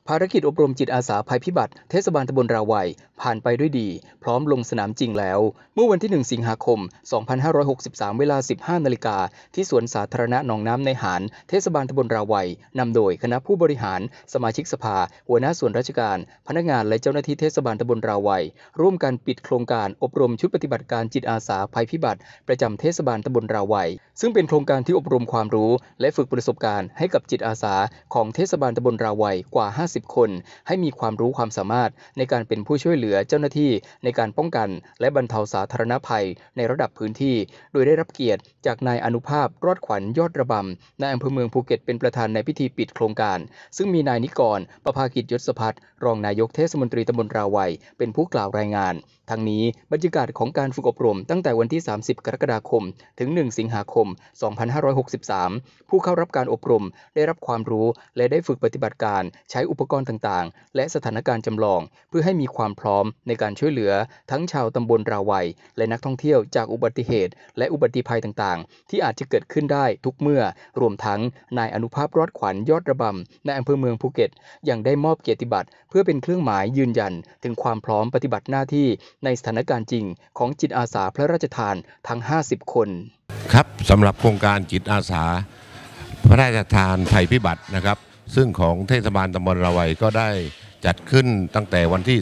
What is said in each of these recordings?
ภารกิจอบรมจิตอาสาภัยพิบัติเทศบาลตำบลราวัยผ่านไปด้วยดีพร้อมลงสนามจริงแล้วเมื่อวันที่ 1 สิงหาคม 2563 เวลา 15 นาฬิกาที่สวนสาธารณะหนองน้ำในหารเทศบาลตำบลราวัยนำโดยคณะผู้บริหารสมาชิกสภาหัวหน้าส่วนราชการพนักงานและเจ้าหน้าที่เทศบาลตำบลราวัยร่วมกันปิดโครงการอบรมชุดปฏิบัติการจิตอาสาภัยพิบัติประจำเทศบาลตำบลราวัยซึ่งเป็นโครงการที่อบรมความรู้และฝึกประสบการณ์ให้กับจิตอาสาของเทศบาลตำบลราวัยกว่า 50 คนให้มีความรู้ความสามารถในการเป็นผู้ช่วยเหลือเจ้าหน้าที่ในการป้องกันและบรรเทาสาธารณภัยในระดับพื้นที่โดยได้รับเกียรติจากนายอนุภาพรอดขวัญยอดระบำนายอำเภอเมืองภูเก็ตเป็นประธานในพิธีปิดโครงการซึ่งมีนายนิกรประภากิจยศพัฒน์รองนายกเทศมนตรีตำบลราวัยเป็นผู้กล่าวรายงานทั้งนี้บรรยากาศของการฝึกอบรมตั้งแต่วันที่ 30 กรกฎาคมถึง 1 สิงหาคม 2563 ผู้เข้ารับการอบรมได้รับความรู้และได้ฝึกปฏิบัติการใช้อุปกรณ์ต่างๆและสถานการณ์จำลองเพื่อให้มีความพร้อมในการช่วยเหลือทั้งชาวตำบลราวัยและนักท่องเที่ยวจากอุบัติเหตุและอุบัติภัยต่างๆที่อาจจะเกิดขึ้นได้ทุกเมื่อรวมทั้งนายอนุภาพรอดขวัญยอดระบำในอำเภอเมืองภูเก็ตยังได้มอบเกียรติบัตรเพื่อเป็นเครื่องหมายยืนยันถึงความพร้อมปฏิบัติหน้าที่ในสถานการณ์จริงของจิตอาสาพระราชทานทั้ง 50 คนครับสำหรับโครงการจิตอาสาพระราชทานภัยพิบัตินะครับซึ่งของเทศบาลตำบลราวัยก็ได้จัดขึ้นตั้งแต่วันที่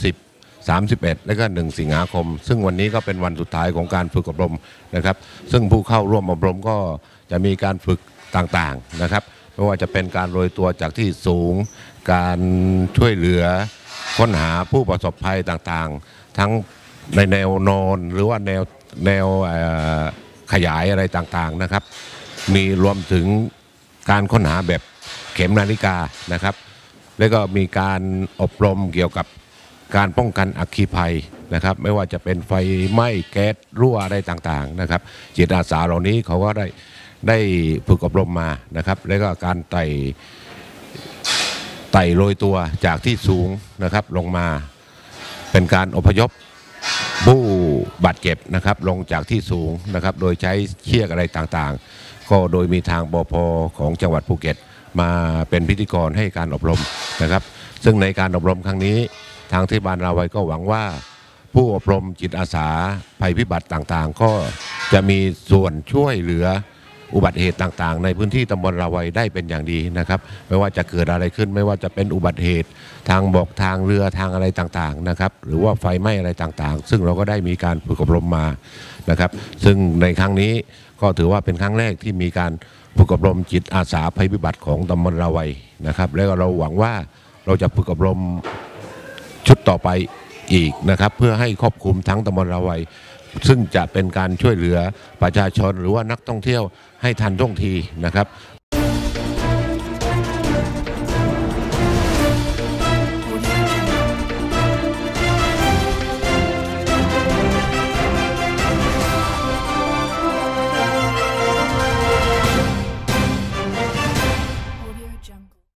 30 31 และก็ 1 สิงหาคมซึ่งวันนี้ก็เป็นวันสุดท้ายของการฝึกอบรมนะครับซึ่งผู้เข้าร่วมอบรมก็จะมีการฝึกต่างๆนะครับไม่ว่าจะเป็นการโรยตัวจากที่สูงการช่วยเหลือค้นหาผู้ประสบภัยต่างๆทั้งในแนวนอนหรือว่าแนวขยายอะไรต่างๆนะครับมีรวมถึงการค้นหาแบบเข็มนาฬิกานะครับแล้วก็มีการอบรมเกี่ยวกับการป้องกันอัคคีภัยนะครับไม่ว่าจะเป็นไฟไหม้แก๊สรั่วอะไรต่างๆนะครับจิตอาสาเหล่านี้เขาก็ได้ฝึกอบรมมานะครับแล้วก็การไต่โรยตัวจากที่สูงนะครับลงมาเป็นการอพยพผู้บาดเจ็บนะครับลงจากที่สูงนะครับโดยใช้เชือกอะไรต่างๆก็โดยมีทางบพ.ของจังหวัดภูเก็ตมาเป็นพิธีกรให้การอบรมนะครับซึ่งในการอบรมครั้งนี้ทางเทศบาลราวัยก็หวังว่าผู้อบรมจิตอาสาภัยพิบัติต่างๆก็จะมีส่วนช่วยเหลืออุบัติเหตุต่างๆในพื้นที่ตำบลราวัยได้เป็นอย่างดีนะครับไม่ว่าจะเกิดอะไรขึ้นไม่ว่าจะเป็นอุบัติเหตุทางบกทางเรือทางอะไรต่างๆนะครับหรือว่าไฟไหม้อะไรต่างๆซึ่งเราก็ได้มีการฝึกอบรมมานะครับซึ่งในครั้งนี้ก็ถือว่าเป็นครั้งแรกที่มีการฝึกอบรมจิตอาสาภัยพิบัติของตำบลราวัยนะครับแล้วเราหวังว่าเราจะฝึกอบรมชุดต่อไปอีกนะครับเพื่อให้ครอบคลุมทั้งตำบลราวัยซึ่งจะเป็นการช่วยเหลือประชาชนหรือว่านักท่องเที่ยวให้ทันท่วงทีนะครับ